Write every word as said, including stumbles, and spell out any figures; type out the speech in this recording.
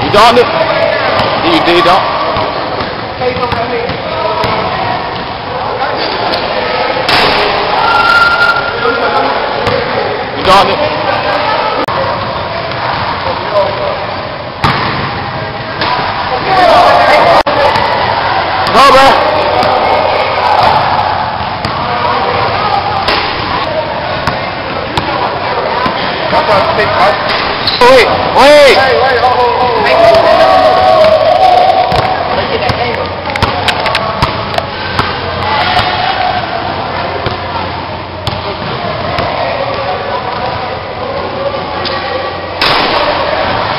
You got it? You did, don't. You got it? Go, bro. Wait, wait. Hey, wait, hold, hold, hold.